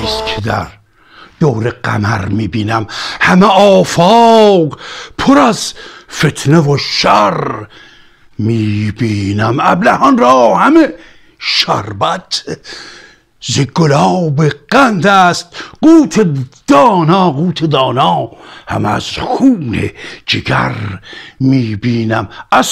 است که در دور قمر میبینم همه آفاق پر از فتنه و شر میبینم ابلهان را همه شربت ز گلاب قند است قوت دانا همه از خون جگر میبینم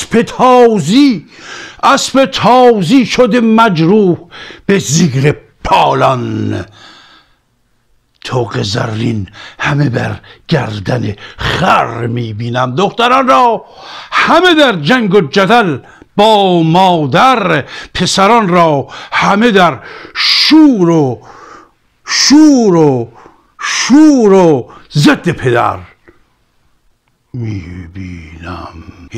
اسب تازی شده مجروح به زیر پالان طوق زرین همه بر گردن خر میبینم دختران را همه در جنگ و جدل با مادر پسران را همه در شور و ضد پدر میبینم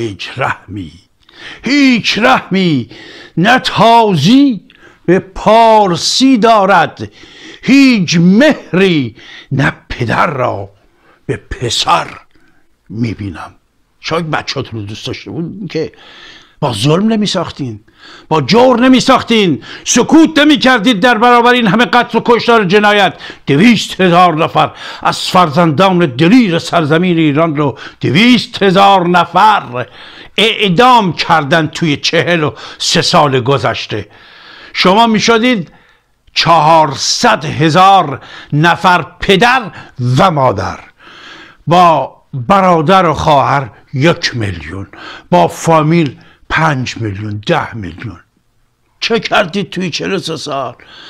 هیچ رحمی نه تازی به پارسی دارد هیچ مهری نه پدر را به پسر میبینم. شاید بچه‌تون رو دوست داشته بود که با ظلم نمی ساختین، با جور نمی ساختین، سکوت نمی کردید در برابر این همه قتل و کشتار جنایت. 200,000 نفر از فرزندان دلیر سرزمین ایران رو 200,000 نفر اعدام کردن توی 43 سال گذشته. شما می شدید 400,000 نفر پدر و مادر با برادر و خواهر 1 میلیون، با فامیل 5 میلیون 10 میلیون. چه کردید توی 43 سال؟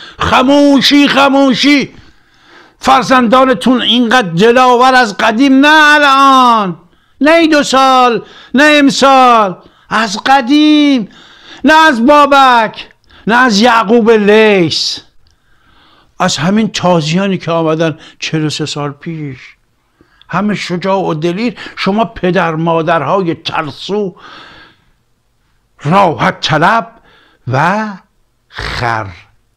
خموشی. فرزندانتون اینقدر دلاور از قدیم، نه الان، نه این 2 سال، نه امسال، از قدیم، نه از بابک، نه از یعقوب لیث، از همین تازیانی که آمدن 43 سال پیش. همه شجاع و دلیر. شما پدر مادرهای ترسو، راحت طلب و خر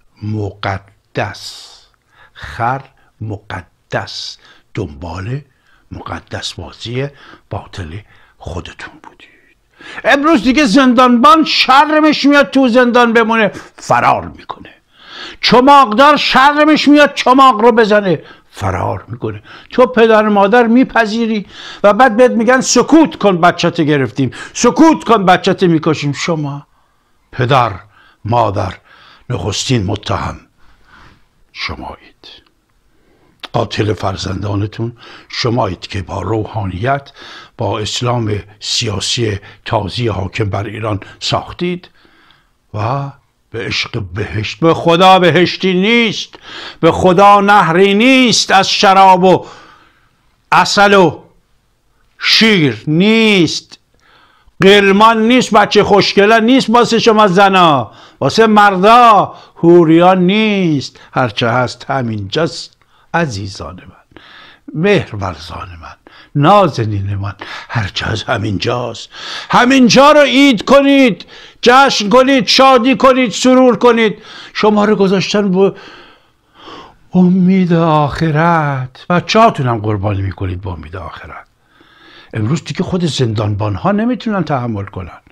مقدس دنبال مقدس بازی باطل خودتون بودید. امروز دیگه زندانبان شرمش میاد تو زندان بمونه، فرار میکنه. چماقدار شرمش میاد چماق رو بزنه، فرار میکنه. تو پدر مادر میپذیری و بعد بهت میگن سکوت کن بچت گرفتیم، سکوت کن بچت میکشیم. شما پدر مادر نخستین متهم شمایید. قاتل فرزندانتون شمایید که با روحانیت، با اسلام سیاسی تازی حاکم بر ایران ساختید و به عشق بهشت. به خدا بهشتی نیست، به خدا نهری نیست از شراب و عسل و شیر نیست، قلمان نیست، بچه خوشگله نیست واسه شما زنا، واسه مردا حوریان نیست. هرچه هست همینجاست عزیزان من، مهرورزان من، نازنین من. هرچه هست همینجاست. همینجا رو عید کنید، جشن کنید، شادی کنید، سرور کنید. شما رو گذاشتن به امید آخرت. بچه‌هاتون هم قربانی میکنید به امید آخرت. امروز دیگه خود زندانبان ها نمیتونن تحمل کنن.